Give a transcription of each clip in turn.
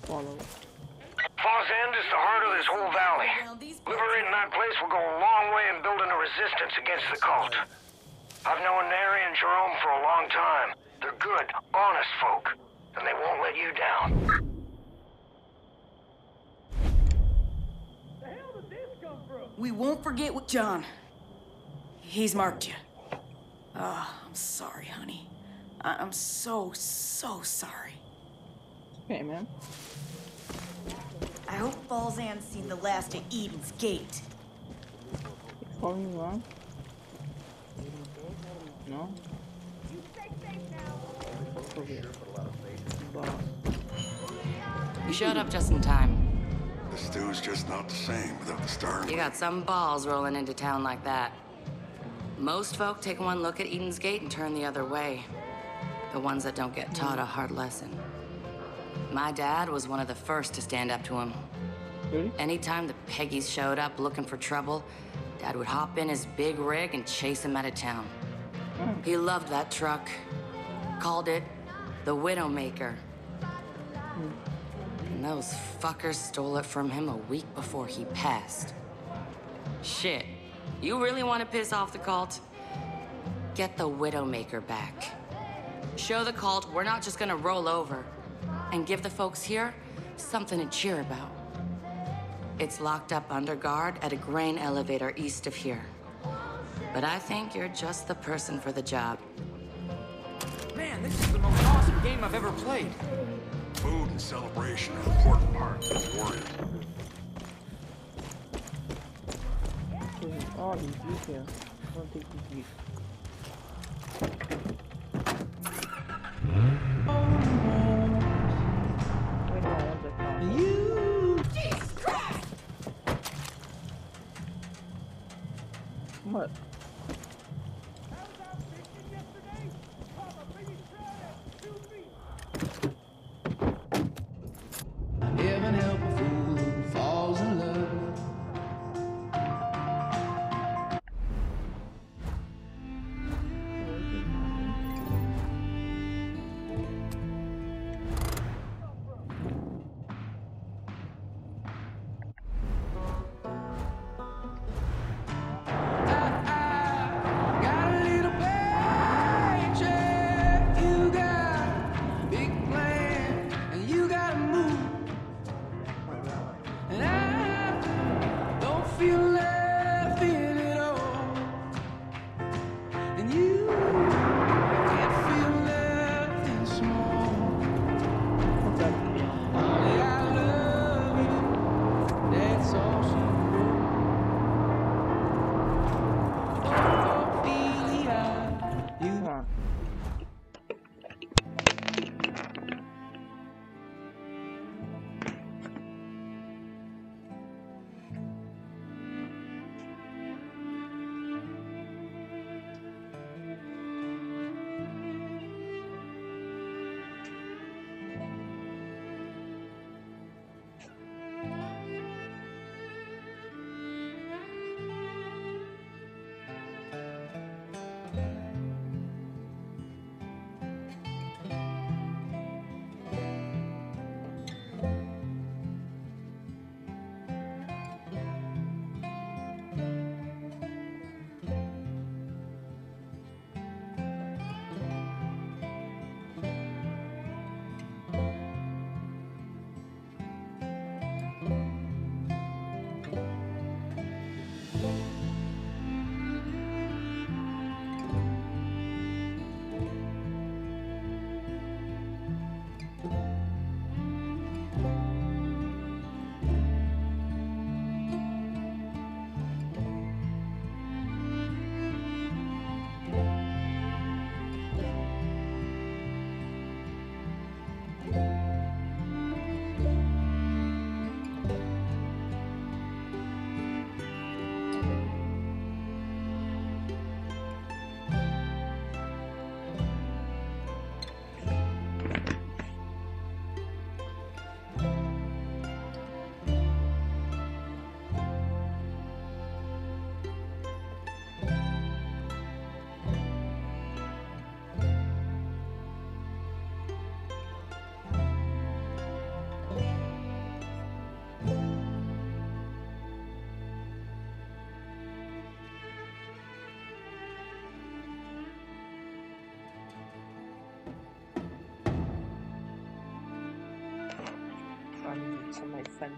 follow. Falls End is the heart of this whole valley. Liberating that place will go a long way in building a resistance against the cult. I've known Neri and Jerome for a long time. They're good, honest folk, and they won't let you down. The hell did this come from? We won't forget what John. He's marked you. Oh, I'm sorry, honey. I'm so sorry. Okay, man. I hope Falls End's seen the last of Eden's Gate. He's calling me wrong. No? You stay safe now. Okay. You showed up just in time. The stew's just not the same without the star. You got some balls rolling into town like that. Most folk take one look at Eden's Gate and turn the other way. The ones that don't get taught a hard lesson. My dad was one of the first to stand up to him. Really? Anytime the Peggies showed up looking for trouble, Dad would hop in his big rig and chase him out of town. He loved that truck. Called it the Widowmaker. And those fuckers stole it from him a week before he passed. Shit, you really want to piss off the cult? Get the Widowmaker back. Show the cult we're not just gonna roll over. And give the folks here something to cheer about. It's locked up under guard at a grain elevator east of here. But I think you're just the person for the job. Man, this is the most awesome game I've ever played. Food and celebration are important parts of the warrior. All these details. Don't take these weeks. Jesus Christ! What? I was out fishing yesterday. Caught my biggest trout at 2 feet. Heaven help a fool who falls in love. for my friend.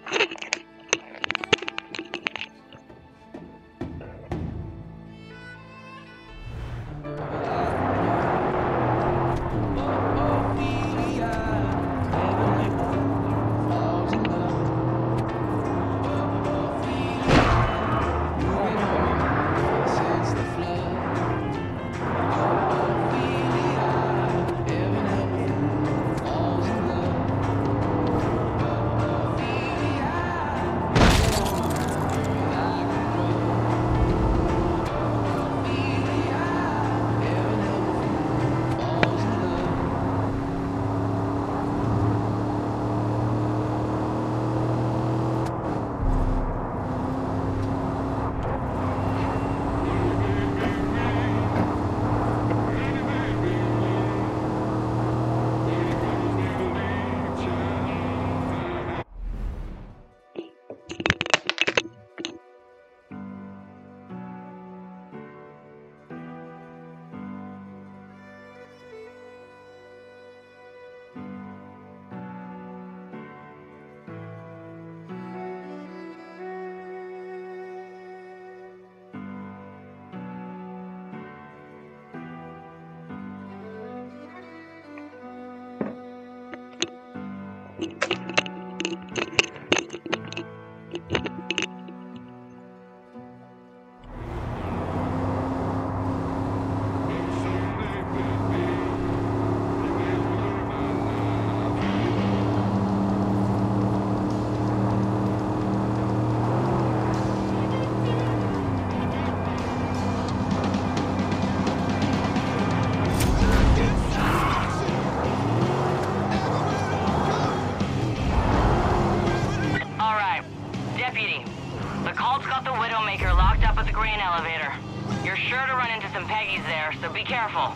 The cult's got the Widowmaker locked up at the grain elevator. You're sure to run into some Peggies there, so be careful.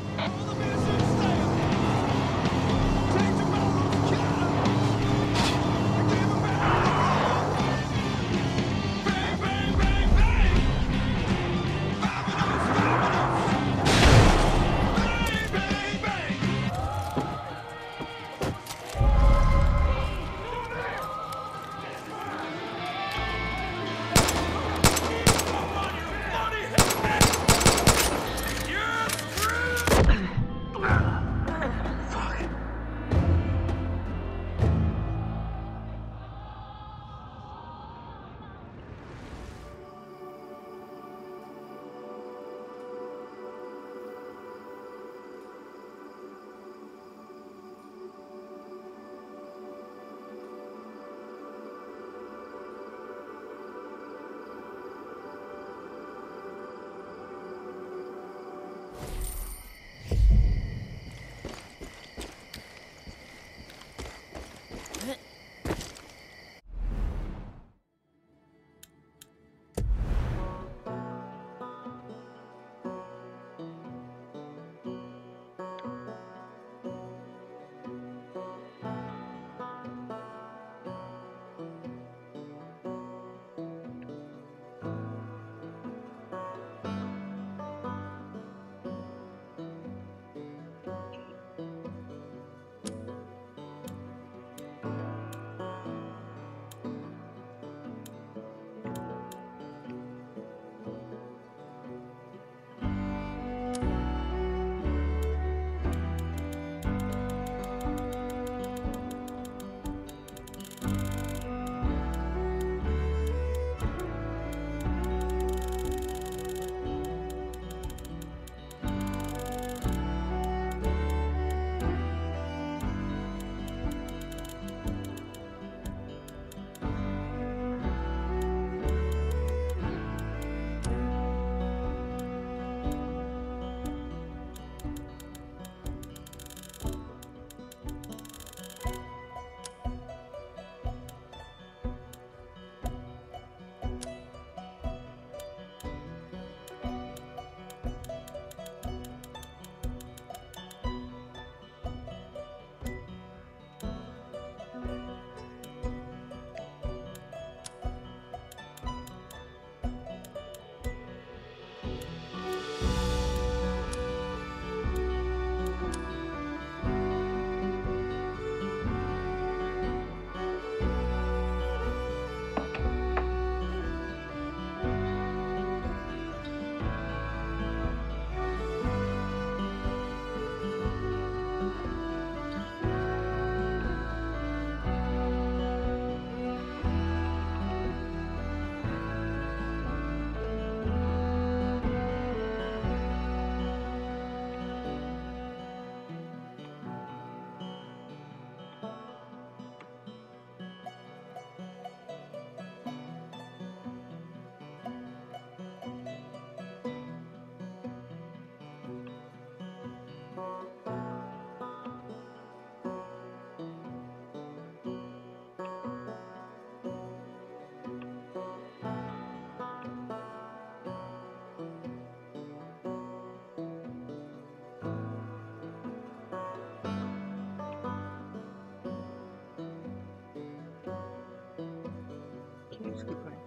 Just keep going.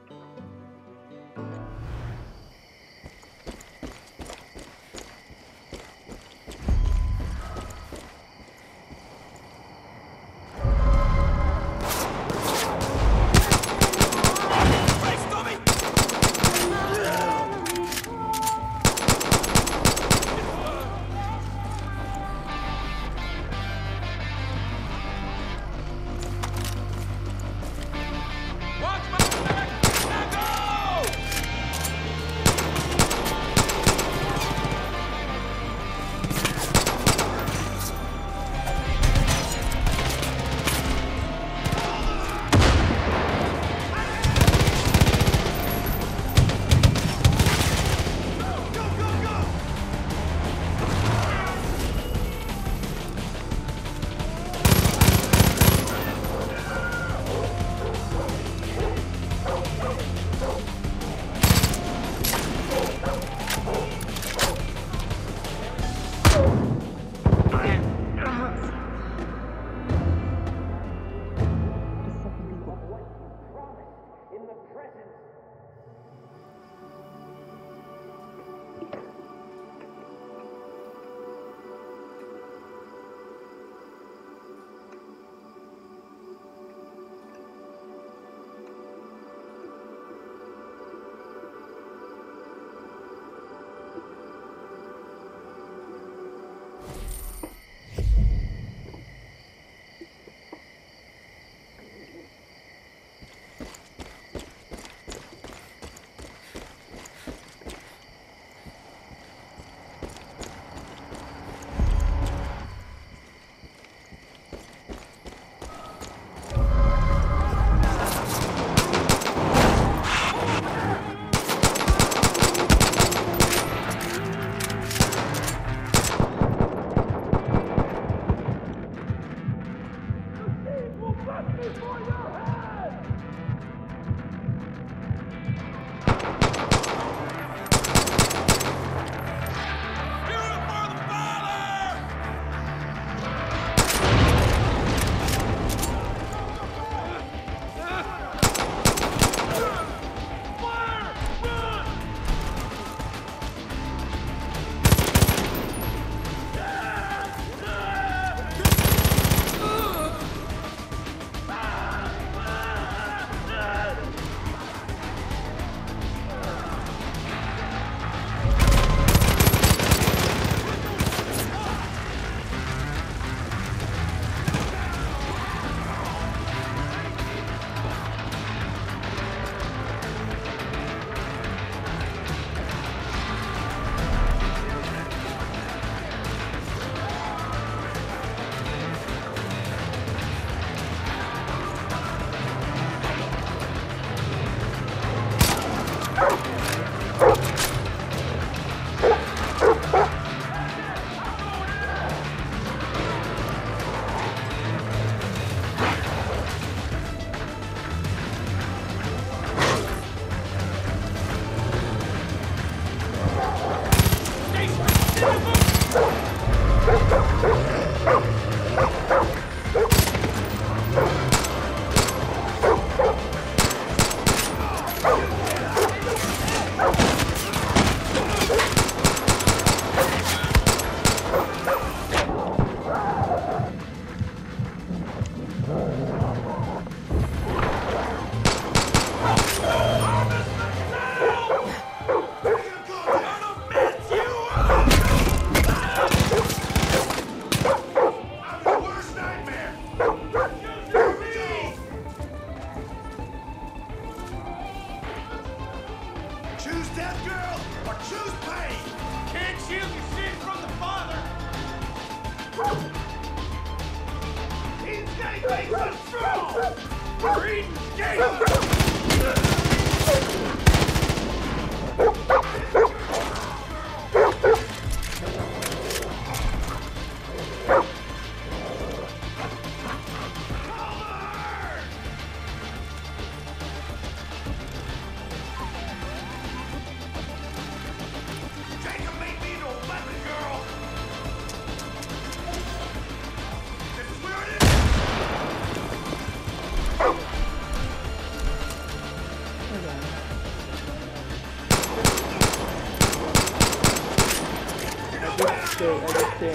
just stay.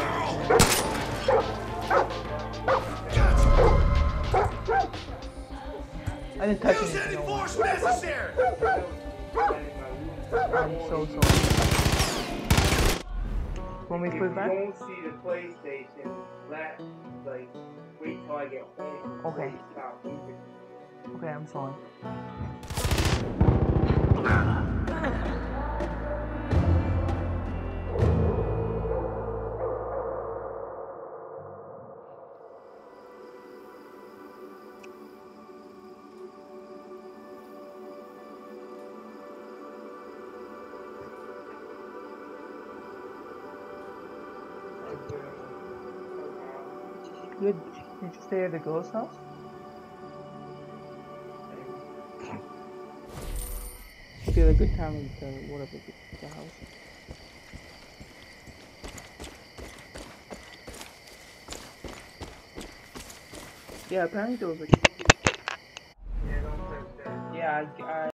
I didn't touch Use anything. any No. force necessary! I'm so sorry. Want me to put it back? Don't see the PlayStation. Like, wait till I get home. Okay. Stop moving. Okay, I'm sorry. Did you stay at the girl's house? Okay, a good time in the whatever the house. Yeah, apparently there was like